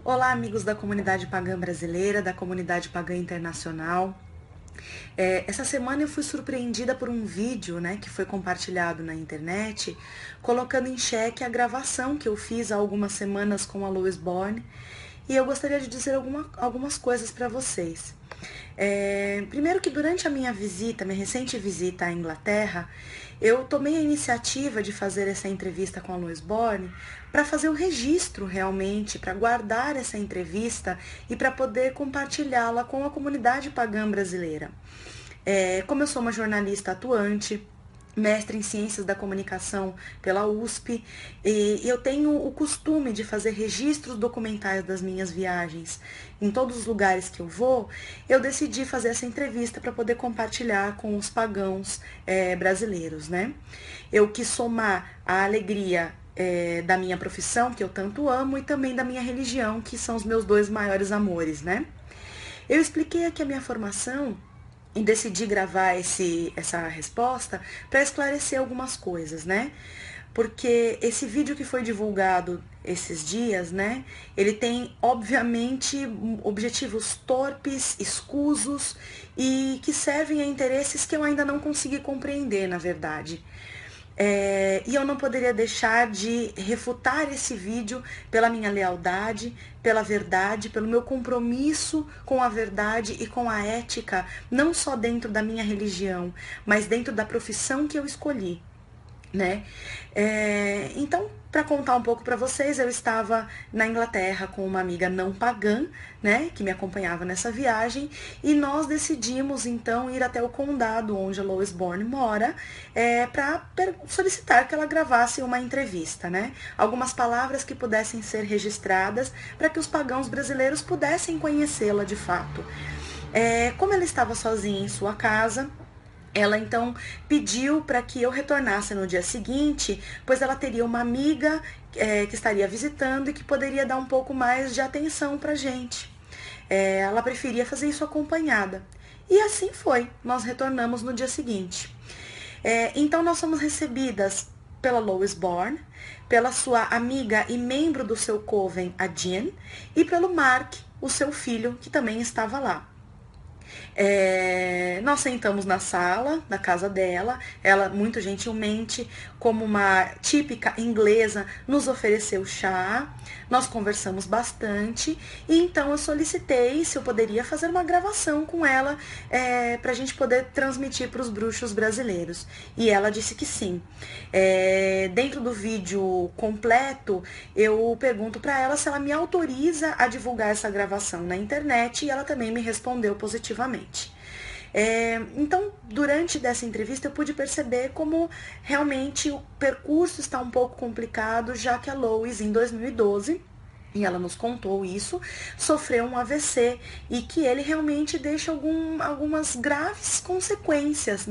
Olá, amigos da comunidade pagã brasileira, da comunidade pagã internacional. Essa semana eu fui surpreendida por um vídeo, que foi compartilhado na internet, colocando em xeque a gravação que eu fiz há algumas semanas com a Lois Born, e eu gostaria de dizer algumas coisas para vocês. Primeiro que durante a minha recente visita à Inglaterra, eu tomei a iniciativa de fazer essa entrevista com a Lois Born para fazer o registro realmente, para guardar essa entrevista e para poder compartilhá-la com a comunidade pagã brasileira. Como eu sou uma jornalista atuante, mestre em Ciências da Comunicação pela USP, e eu tenho o costume de fazer registros documentais das minhas viagens em todos os lugares que eu vou, eu decidi fazer essa entrevista para poder compartilhar com os pagãos brasileiros, Eu quis somar a alegria da minha profissão, que eu tanto amo, e também da minha religião, que são os meus dois maiores amores, Eu expliquei aqui a minha formação e decidi gravar essa resposta para esclarecer algumas coisas, Porque esse vídeo que foi divulgado esses dias, ele tem, obviamente, objetivos torpes, escusos e que servem a interesses que eu ainda não consegui compreender, na verdade. E eu não poderia deixar de refutar esse vídeo pela minha lealdade, pela verdade, pelo meu compromisso com a verdade e com a ética, não só dentro da minha religião, mas dentro da profissão que eu escolhi. Então, para contar um pouco para vocês, eu estava na Inglaterra com uma amiga não pagã, que me acompanhava nessa viagem, e nós decidimos então ir até o condado onde a Lois Born mora, para solicitar que ela gravasse uma entrevista, Algumas palavras que pudessem ser registradas para que os pagãos brasileiros pudessem conhecê-la de fato. Como ela estava sozinha em sua casa, ela então pediu para que eu retornasse no dia seguinte, pois ela teria uma amiga que estaria visitando e que poderia dar um pouco mais de atenção para a gente. Ela preferia fazer isso acompanhada. E assim foi, nós retornamos no dia seguinte. Então nós fomos recebidas pela Lois Born, pela sua amiga e membro do seu coven, a Jean, e pelo Mark, o seu filho, que também estava lá. Nós sentamos na sala da casa dela, ela muito gentilmente, como uma típica inglesa, nos ofereceu chá, nós conversamos bastante e então eu solicitei se eu poderia fazer uma gravação com ela para a gente poder transmitir para os bruxos brasileiros, e ela disse que sim. Dentro do vídeo completo eu pergunto para ela se ela me autoriza a divulgar essa gravação na internet, e ela também me respondeu positivamente. Então, durante dessa entrevista eu pude perceber como realmente o percurso está um pouco complicado, já que a Lois, em 2012, e ela nos contou isso, sofreu um AVC e que ele realmente deixa algumas graves consequências,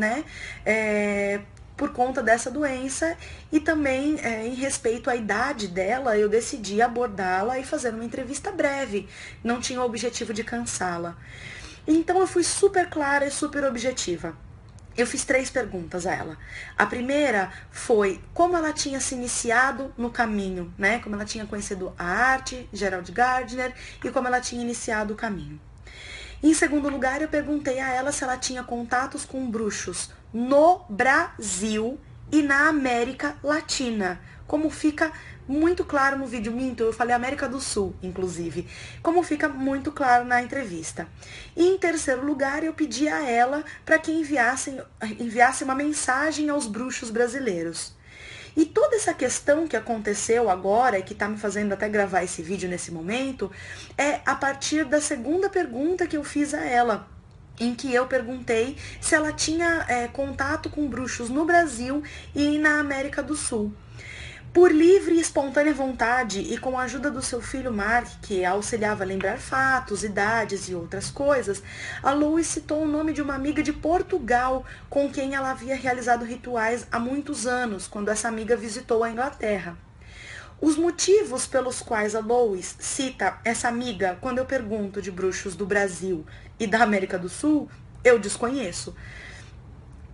por conta dessa doença, e também em respeito à idade dela, eu decidi abordá-la e fazer uma entrevista breve, não tinha o objetivo de cansá-la. Então eu fui super clara e super objetiva. Eu fiz 3 perguntas a ela. A primeira foi como ela tinha se iniciado no caminho, como ela tinha conhecido a arte, Gerald Gardner, e como ela tinha iniciado o caminho. Em segundo lugar, eu perguntei a ela se ela tinha contatos com bruxos no Brasil e na América Latina, como fica muito claro no vídeo. Eu falei América do Sul, inclusive, como fica muito claro na entrevista. E em terceiro lugar, eu pedi a ela para que enviasse uma mensagem aos bruxos brasileiros. E toda essa questão que aconteceu agora, e que está me fazendo até gravar esse vídeo nesse momento, é a partir da segunda pergunta que eu fiz a ela, em que eu perguntei se ela tinha contato com bruxos no Brasil e na América do Sul. Por livre e espontânea vontade, e com a ajuda do seu filho Mark, que a auxiliava a lembrar fatos, idades e outras coisas, a Lois citou o nome de uma amiga de Portugal, com quem ela havia realizado rituais há muitos anos, quando essa amiga visitou a Inglaterra. Os motivos pelos quais a Lois cita essa amiga quando eu pergunto de bruxos do Brasil e da América do Sul, eu desconheço.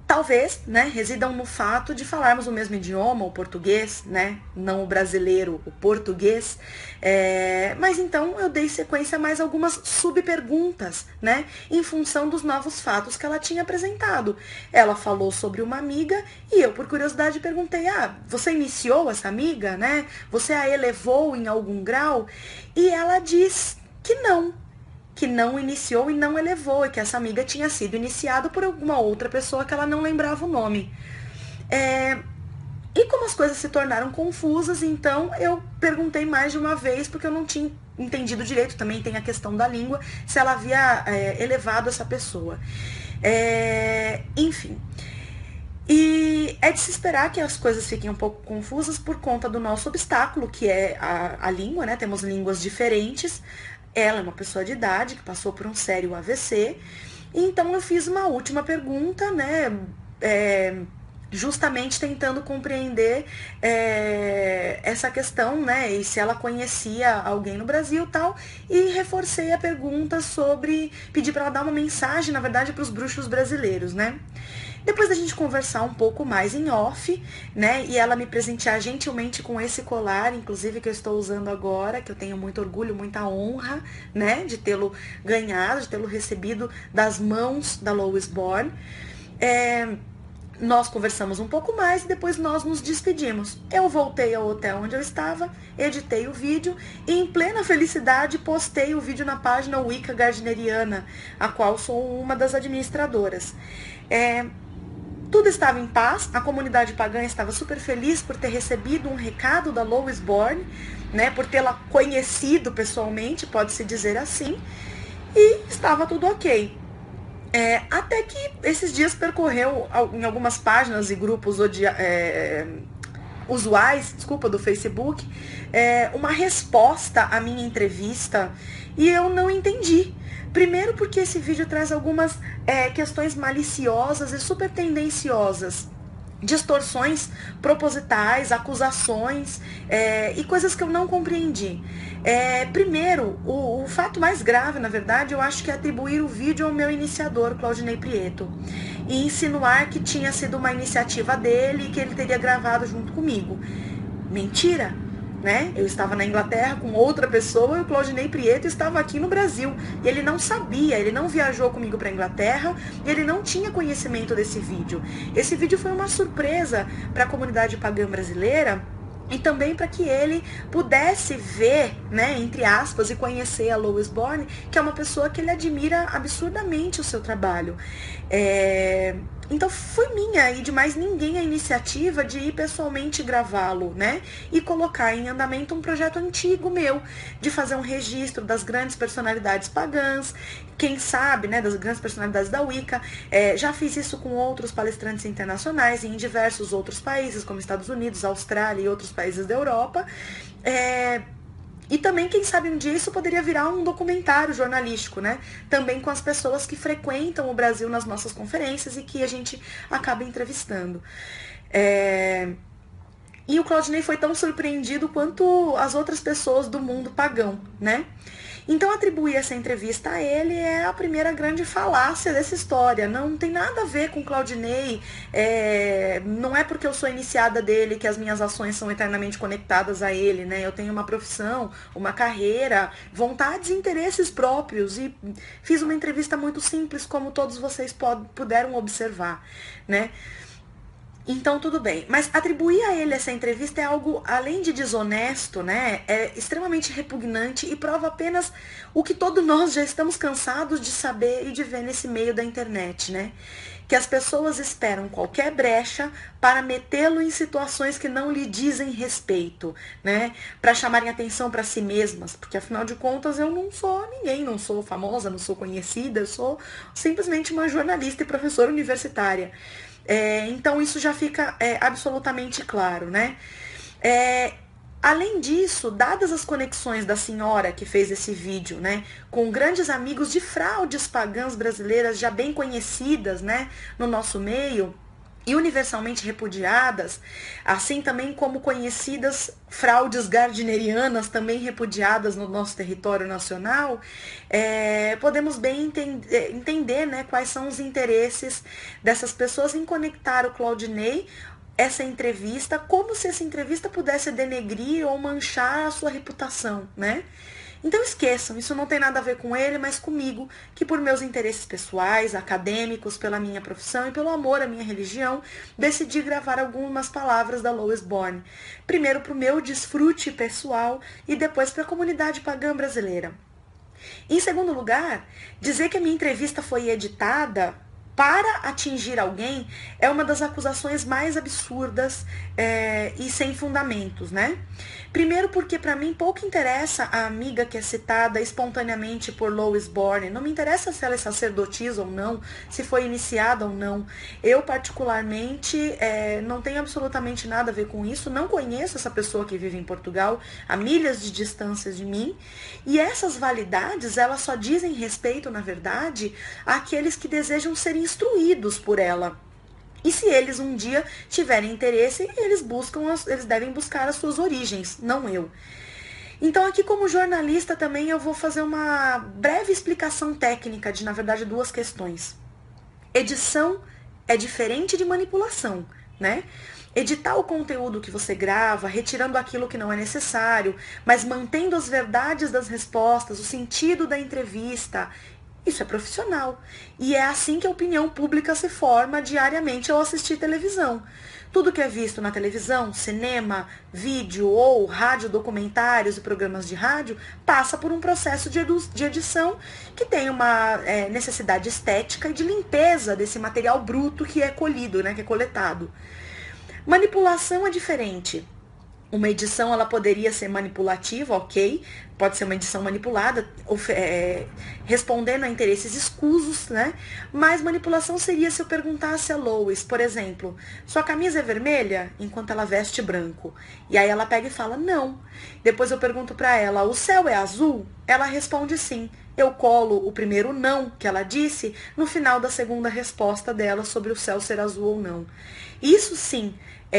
talvez, né, residam no fato de falarmos o mesmo idioma, o português, né, não o brasileiro, o português. Mas então eu dei sequência a mais algumas subperguntas, né, em função dos novos fatos que ela tinha apresentado. Ela falou sobre uma amiga e eu, por curiosidade, perguntei: você iniciou essa amiga, né? Você a elevou em algum grau? E ela diz que não iniciou e não elevou, e que essa amiga tinha sido iniciada por alguma outra pessoa que ela não lembrava o nome. E como as coisas se tornaram confusas, então eu perguntei mais de uma vez, porque eu não tinha entendido direito, também tem a questão da língua, se ela havia elevado essa pessoa. Enfim. E é de se esperar que as coisas fiquem um pouco confusas por conta do nosso obstáculo, que é a língua, né? Temos línguas diferentes. Ela é uma pessoa de idade que passou por um sério AVC. Então eu fiz uma última pergunta, né? Justamente tentando compreender essa questão, né? E se ela conhecia alguém no Brasil e tal. E reforcei a pergunta sobre... Pedi para ela dar uma mensagem, na verdade, para os bruxos brasileiros, né? Depois da gente conversar um pouco mais em off, né, e ela me presentear gentilmente com esse colar, inclusive que eu estou usando agora, que eu tenho muito orgulho, muita honra, né, de tê-lo ganhado, de tê-lo recebido das mãos da Lois Born. Nós conversamos um pouco mais e depois nós nos despedimos. Eu voltei ao hotel onde eu estava, editei o vídeo e em plena felicidade postei o vídeo na página Wicca Gardneriana, a qual sou uma das administradoras. Tudo estava em paz, a comunidade pagã estava super feliz por ter recebido um recado da Lois Born, né, por tê-la conhecido pessoalmente, pode-se dizer assim, e estava tudo ok. Até que esses dias percorreu em algumas páginas e grupos usuais, do Facebook, uma resposta à minha entrevista e eu não entendi. Primeiro porque esse vídeo traz algumas questões maliciosas e super tendenciosas, distorções propositais, acusações e coisas que eu não compreendi. Primeiro, o fato mais grave, na verdade, eu acho que é atribuir o vídeo ao meu iniciador, Claudinei Prieto, e insinuar que tinha sido uma iniciativa dele e que ele teria gravado junto comigo. Mentira! Né? Eu estava na Inglaterra com outra pessoa e o Claudinei Prieto estava aqui no Brasil. E ele não sabia, ele não viajou comigo para a Inglaterra e ele não tinha conhecimento desse vídeo. Esse vídeo foi uma surpresa para a comunidade pagã brasileira e também para que ele pudesse ver, né, entre aspas, e conhecer a Lois Born, que é uma pessoa que ele admira absurdamente o seu trabalho. Então foi minha e de mais ninguém a iniciativa de ir pessoalmente gravá-lo, né? E colocar em andamento um projeto antigo meu, de fazer um registro das grandes personalidades pagãs, quem sabe, né, das grandes personalidades da Wicca. Já fiz isso com outros palestrantes internacionais em diversos outros países, como Estados Unidos, Austrália e outros países da Europa. E também, quem sabe, um dia isso poderia virar um documentário jornalístico, né? Também com as pessoas que frequentam o Brasil nas nossas conferências e que a gente acaba entrevistando. E o Claudinei foi tão surpreendido quanto as outras pessoas do mundo pagão, né? Então, atribuir essa entrevista a ele é a primeira grande falácia dessa história. Não tem nada a ver com Claudinei. Não é porque eu sou iniciada dele que as minhas ações são eternamente conectadas a ele, né? Eu tenho uma profissão, uma carreira, vontades e interesses próprios. E fiz uma entrevista muito simples, como todos vocês puderam observar, né? Então, tudo bem. Mas atribuir a ele essa entrevista é algo, além de desonesto, né? É extremamente repugnante e prova apenas o que todos nós já estamos cansados de saber e de ver nesse meio da internet, né? Que as pessoas esperam qualquer brecha para metê-lo em situações que não lhe dizem respeito, né? Para chamarem atenção para si mesmas, porque afinal de contas eu não sou ninguém, não sou famosa, não sou conhecida, eu sou simplesmente uma jornalista e professora universitária. Então isso já fica absolutamente claro, né? Além disso, dadas as conexões da senhora que fez esse vídeo, né, com grandes amigos de fraudes pagãs brasileiras já bem conhecidas, né, no nosso meio, e universalmente repudiadas, assim também como conhecidas fraudes gardnerianas, também repudiadas no nosso território nacional, podemos bem entender, né, quais são os interesses dessas pessoas em conectar o Claudinei, essa entrevista, como se essa entrevista pudesse denegrir ou manchar a sua reputação, né? Então esqueçam, isso não tem nada a ver com ele, mas comigo, que por meus interesses pessoais, acadêmicos, pela minha profissão e pelo amor à minha religião, decidi gravar algumas palavras da Lois Born. Primeiro para o meu desfrute pessoal e depois para a comunidade pagã brasileira. Em segundo lugar, dizer que a minha entrevista foi editada para atingir alguém é uma das acusações mais absurdas e sem fundamentos, né? Primeiro porque para mim pouco interessa a amiga que é citada espontaneamente por Lois Born, não me interessa se ela é sacerdotisa ou não, se foi iniciada ou não. Eu particularmente não tenho absolutamente nada a ver com isso, não conheço essa pessoa que vive em Portugal, a milhas de distância de mim, e essas validades, elas só dizem respeito, na verdade, àqueles que desejam ser instruídos por ela. E se eles um dia tiverem interesse, eles devem buscar as suas origens, não eu. Então aqui como jornalista também eu vou fazer uma breve explicação técnica de, na verdade, duas questões. Edição é diferente de manipulação, né? Editar o conteúdo que você grava, retirando aquilo que não é necessário, mas mantendo as verdades das respostas, o sentido da entrevista. Isso é profissional. E é assim que a opinião pública se forma diariamente ao assistir televisão. Tudo que é visto na televisão, cinema, vídeo ou rádio, documentários e programas de rádio passa por um processo de edição que tem uma necessidade estética e de limpeza desse material bruto que é colhido, né, que é coletado. Manipulação é diferente. Uma edição ela poderia ser manipulativa, ok, pode ser uma edição manipulada, respondendo a interesses escusos, né? Mas manipulação seria se eu perguntasse a Lois, por exemplo, sua camisa é vermelha enquanto ela veste branco? E aí ela pega e fala, não. Depois eu pergunto para ela, o céu é azul? Ela responde sim. Eu colo o primeiro não que ela disse no final da segunda resposta dela sobre o céu ser azul ou não. Isso sim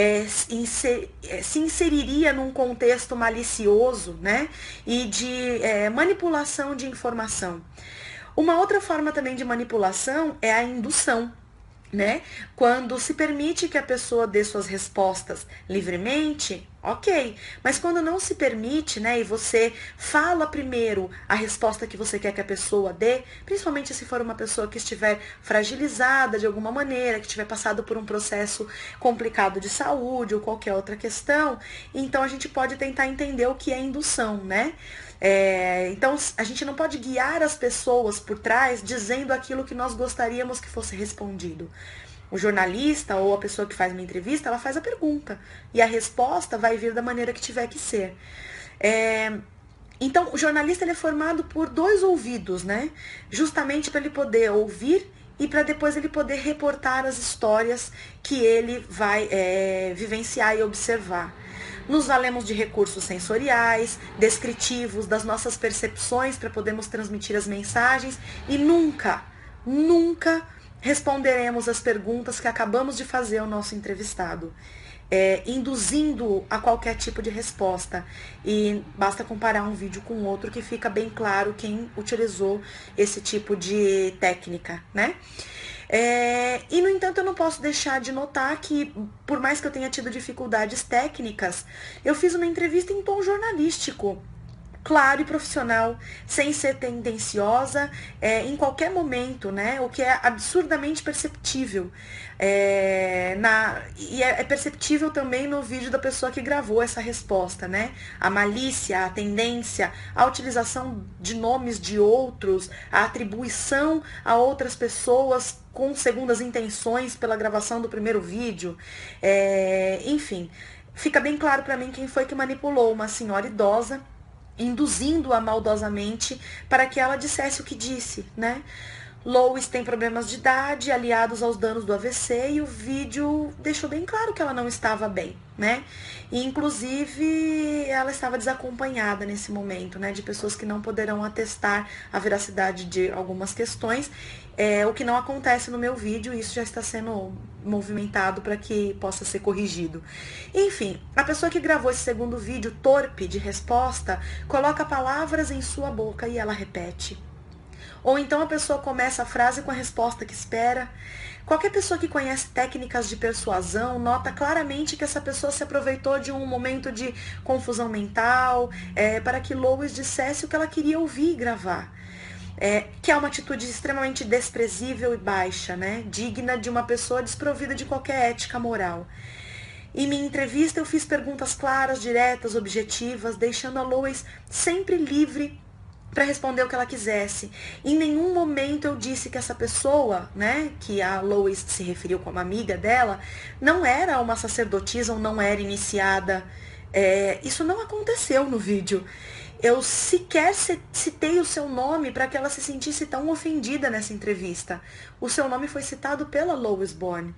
se inseriria num contexto malicioso, né? E de manipulação de informação. Uma outra forma também de manipulação é a indução, né? Quando se permite que a pessoa dê suas respostas livremente, ok. Mas quando não se permite, né, e você fala primeiro a resposta que você quer que a pessoa dê, principalmente se for uma pessoa que estiver fragilizada de alguma maneira, que tiver passado por um processo complicado de saúde ou qualquer outra questão, então a gente pode tentar entender o que é indução, né? Então a gente não pode guiar as pessoas por trás dizendo aquilo que nós gostaríamos que fosse respondido. O jornalista ou a pessoa que faz uma entrevista, ela faz a pergunta e a resposta vai vir da maneira que tiver que ser. Então o jornalista ele é formado por dois ouvidos, né? Justamente para ele poder ouvir e para depois ele poder reportar as histórias que ele vai vivenciar e observar. Nos valemos de recursos sensoriais, descritivos, das nossas percepções para podermos transmitir as mensagens e nunca responderemos as perguntas que acabamos de fazer ao nosso entrevistado, induzindo a qualquer tipo de resposta. E basta comparar um vídeo com outro que fica bem claro quem utilizou esse tipo de técnica, né? E, no entanto, eu não posso deixar de notar que, por mais que eu tenha tido dificuldades técnicas, eu fiz uma entrevista em tom jornalístico, claro e profissional, sem ser tendenciosa, em qualquer momento, né? O que é absurdamente perceptível. E é perceptível também no vídeo da pessoa que gravou essa resposta, né? A malícia, a tendência, a utilização de nomes de outros, a atribuição a outras pessoas com segundas intenções pela gravação do primeiro vídeo. Enfim, fica bem claro para mim quem foi que manipulou uma senhora idosa, induzindo-a maldosamente para que ela dissesse o que disse, né? Lois tem problemas de idade, aliados aos danos do AVC, e o vídeo deixou bem claro que ela não estava bem, né? E, inclusive, ela estava desacompanhada nesse momento, né? De pessoas que não poderão atestar a veracidade de algumas questões. O que não acontece no meu vídeo, isso já está sendo movimentado para que possa ser corrigido. Enfim, a pessoa que gravou esse segundo vídeo, torpe de resposta, coloca palavras em sua boca e ela repete. Ou então a pessoa começa a frase com a resposta que espera. Qualquer pessoa que conhece técnicas de persuasão nota claramente que essa pessoa se aproveitou de um momento de confusão mental para que Lois dissesse o que ela queria ouvir e gravar. Que é uma atitude extremamente desprezível e baixa, né? Digna de uma pessoa desprovida de qualquer ética moral. Em minha entrevista eu fiz perguntas claras, diretas, objetivas, deixando a Lois sempre livre para responder o que ela quisesse. Em nenhum momento eu disse que essa pessoa, né, que a Lois se referiu como amiga dela, não era uma sacerdotisa ou não era iniciada. Isso não aconteceu no vídeo. Eu sequer citei o seu nome para que ela se sentisse tão ofendida nessa entrevista. O seu nome foi citado pela Lois Borne.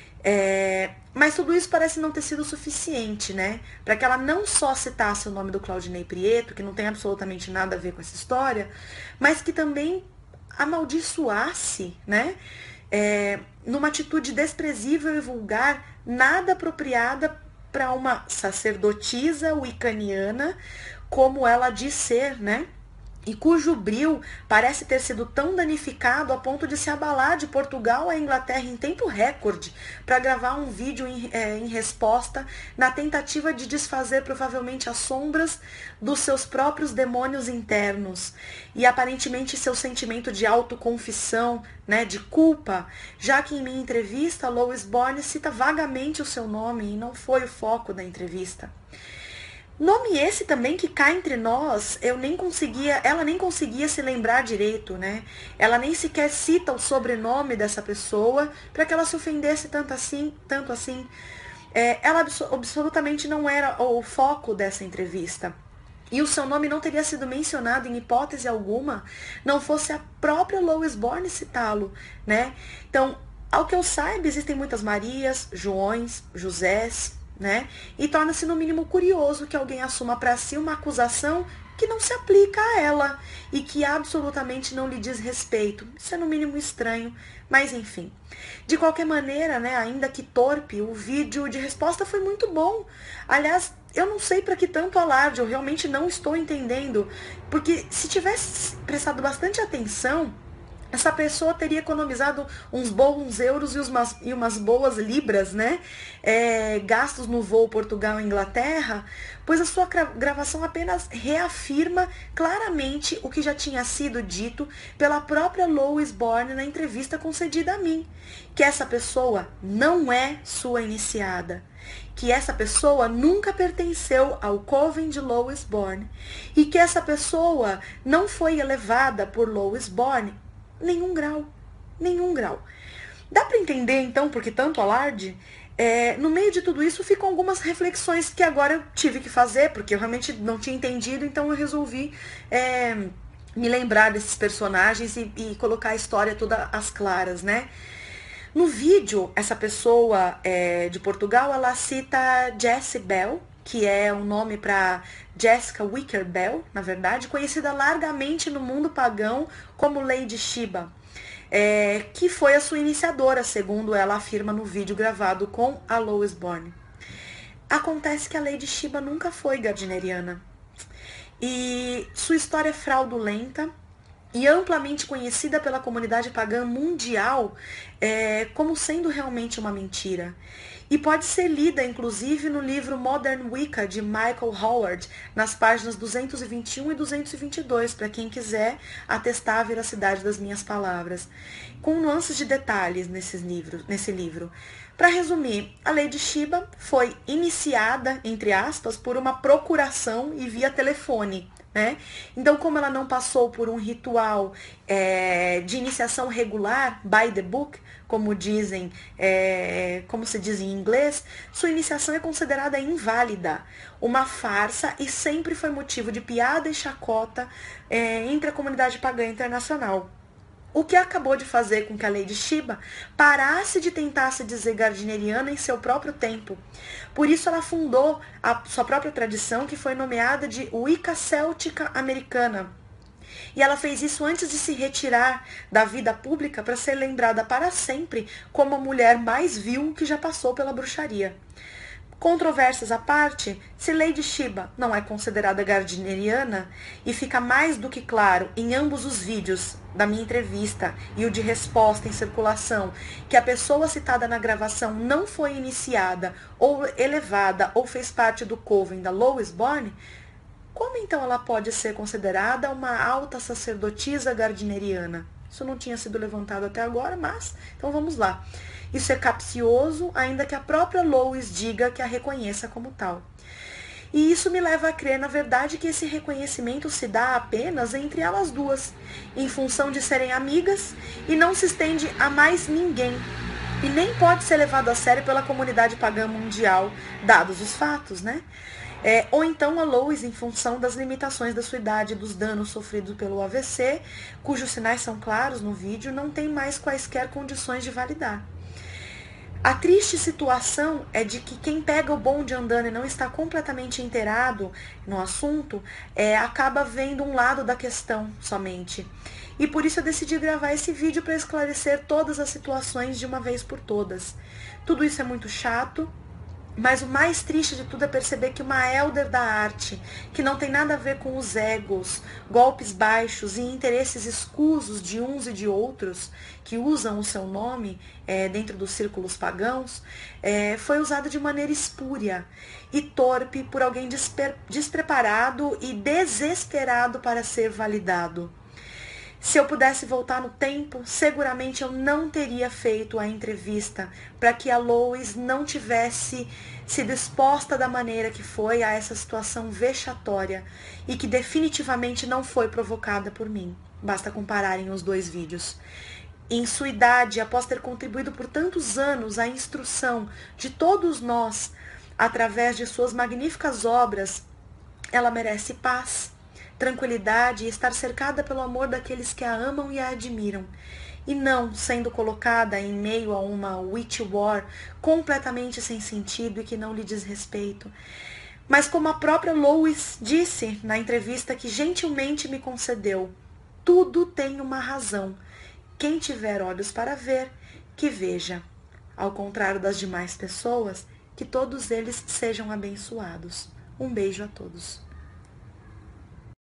Mas tudo isso parece não ter sido suficiente, né? Para que ela não só citasse o nome do Claudinei Prieto, que não tem absolutamente nada a ver com essa história, mas que também amaldiçoasse, né? Numa atitude desprezível e vulgar, nada apropriada para uma sacerdotisa wiccaniana, como ela diz ser, né? E cujo bril parece ter sido tão danificado a ponto de se abalar de Portugal à Inglaterra em tempo recorde para gravar um vídeo em resposta na tentativa de desfazer provavelmente as sombras dos seus próprios demônios internos e aparentemente seu sentimento de autoconfissão, né, de culpa, já que em minha entrevista Lois Borne cita vagamente o seu nome e não foi o foco da entrevista. Nome esse também que cá entre nós, ela nem conseguia se lembrar direito, né? Ela nem sequer cita o sobrenome dessa pessoa para que ela se ofendesse tanto assim. Ela absolutamente não era o foco dessa entrevista. E o seu nome não teria sido mencionado em hipótese alguma, não fosse a própria Lois Borne citá-lo, né? Então, ao que eu saiba, existem muitas Marias, Joões, Josés, né? E torna-se no mínimo curioso que alguém assuma para si uma acusação que não se aplica a ela e que absolutamente não lhe diz respeito. Isso é no mínimo estranho, mas enfim. De qualquer maneira, né, ainda que torpe, o vídeo de resposta foi muito bom. Aliás, eu não sei para que tanto alarde, eu realmente não estou entendendo, porque se tivesse prestado bastante atenção, essa pessoa teria economizado uns bons euros e umas boas libras, né? Gastos no voo Portugal-Inglaterra, pois a sua gravação apenas reafirma claramente o que já tinha sido dito pela própria Lois Borne na entrevista concedida a mim, que essa pessoa não é sua iniciada, que essa pessoa nunca pertenceu ao coven de Lois Borne e que essa pessoa não foi elevada por Lois Borne nenhum grau. Dá para entender, então, por que tanto alarde? No meio de tudo isso ficam algumas reflexões que agora eu tive que fazer, porque eu realmente não tinha entendido, então eu resolvi me lembrar desses personagens e colocar a história toda às claras, né? No vídeo, essa pessoa de Portugal, ela cita Jessie Bell, que é um nome para Jessica Wicker Bell, na verdade, conhecida largamente no mundo pagão como Lady Shiba, que foi a sua iniciadora, segundo ela afirma no vídeo gravado com a Lois Borne. Acontece que a Lady Shiba nunca foi gardneriana. E sua história é fraudulenta e amplamente conhecida pela comunidade pagã mundial como sendo realmente uma mentira. E pode ser lida, inclusive, no livro Modern Wicca, de Michael Howard, nas páginas 221 e 222, para quem quiser atestar a veracidade das minhas palavras, com nuances de detalhes nesse livro. Para resumir, a Lady Shiba foi iniciada, entre aspas, por uma procuração e via telefone. Né? Então, como ela não passou por um ritual de iniciação regular, by the book, como se diz em inglês, sua iniciação é considerada inválida, uma farsa e sempre foi motivo de piada e chacota entre a comunidade pagã internacional. o que acabou de fazer com que a Lady Shiba parasse de tentar se dizer gardneriana em seu próprio tempo. Por isso ela fundou a sua própria tradição, que foi nomeada de Wicca Céltica Americana. E ela fez isso antes de se retirar da vida pública para ser lembrada para sempre como a mulher mais vil que já passou pela bruxaria. Controvérsias à parte, se Lady Shiba não é considerada gardneriana, e fica mais do que claro em ambos os vídeos da minha entrevista e o de resposta em circulação que a pessoa citada na gravação não foi iniciada ou elevada ou fez parte do coven da Lois Bourne, como então ela pode ser considerada uma alta sacerdotisa gardneriana? Isso não tinha sido levantado até agora, mas então vamos lá. Isso é capcioso, ainda que a própria Lois diga que a reconheça como tal. E isso me leva a crer, na verdade, que esse reconhecimento se dá apenas entre elas duas, em função de serem amigas, e não se estende a mais ninguém. E nem pode ser levado a sério pela comunidade pagã mundial, dados os fatos, né? Ou então a Lois, em função das limitações da sua idade e dos danos sofridos pelo AVC, cujos sinais são claros no vídeo, não tem mais quaisquer condições de validar. A triste situação é de que quem pega o bonde andando e não está completamente inteirado no assunto, acaba vendo um lado da questão somente. E por isso eu decidi gravar esse vídeo para esclarecer todas as situações de uma vez por todas. Tudo isso é muito chato, mas o mais triste de tudo é perceber que uma elder da arte, que não tem nada a ver com os egos, golpes baixos e interesses escusos de uns e de outros, que usam o seu nome dentro dos círculos pagãos, foi usada de maneira espúria e torpe por alguém despreparado e desesperado para ser validado. Se eu pudesse voltar no tempo, seguramente eu não teria feito a entrevista para que a Lois não tivesse sido exposta da maneira que foi a essa situação vexatória e que definitivamente não foi provocada por mim. Basta compararem os dois vídeos. Em sua idade, após ter contribuído por tantos anos à instrução de todos nós, através de suas magníficas obras, ela merece paz, tranquilidade e estar cercada pelo amor daqueles que a amam e a admiram, e não sendo colocada em meio a uma witch war completamente sem sentido e que não lhe diz respeito. Mas como a própria Lois disse na entrevista que gentilmente me concedeu, tudo tem uma razão. Quem tiver olhos para ver, que veja. Ao contrário das demais pessoas, que todos eles sejam abençoados. Um beijo a todos.